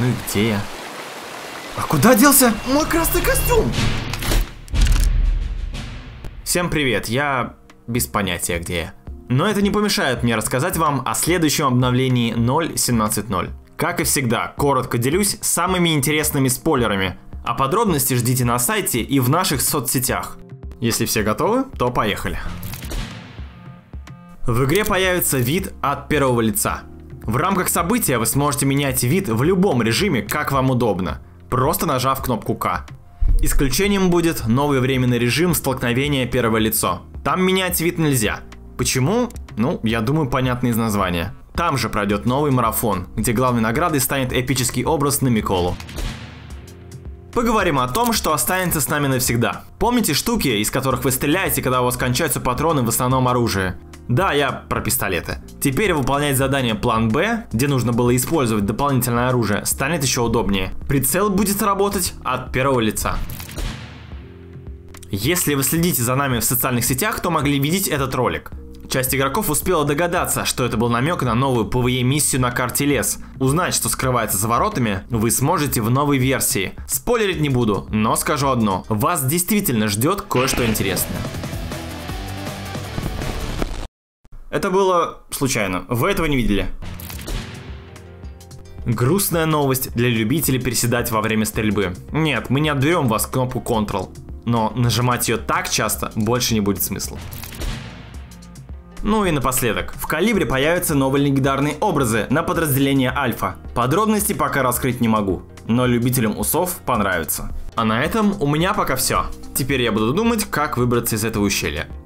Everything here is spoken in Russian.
Ну и где я? А куда делся мой красный костюм? Всем привет, я без понятия где я. Но это не помешает мне рассказать вам о следующем обновлении 0.17.0. Как и всегда, коротко делюсь самыми интересными спойлерами. А подробности ждите на сайте и в наших соцсетях. Если все готовы, то поехали. В игре появится вид от первого лица. В рамках события вы сможете менять вид в любом режиме, как вам удобно, просто нажав кнопку К. Исключением будет новый временный режим столкновения первое лицо. Там менять вид нельзя. Почему? Ну, я думаю, понятно из названия. Там же пройдет новый марафон, где главной наградой станет эпический образ на Миколу. Поговорим о том, что останется с нами навсегда. Помните штуки, из которых вы стреляете, когда у вас кончаются патроны в основном оружии? Да, я про пистолеты. Теперь выполнять задание план Б, где нужно было использовать дополнительное оружие, станет еще удобнее. Прицел будет работать от первого лица. Если вы следите за нами в социальных сетях, то могли видеть этот ролик. Часть игроков успела догадаться, что это был намек на новую PvE-миссию на карте Лес. Узнать, что скрывается за воротами, вы сможете в новой версии. Спойлерить не буду, но скажу одно. Вас действительно ждет кое-что интересное. Это было случайно, вы этого не видели. Грустная новость для любителей приседать во время стрельбы. Нет, мы не отберем вас кнопку Ctrl, но нажимать ее так часто больше не будет смысла. Ну и напоследок, в Калибре появятся новые легендарные образы на подразделение Альфа. Подробности пока раскрыть не могу, но любителям усов понравится. А на этом у меня пока все. Теперь я буду думать, как выбраться из этого ущелья.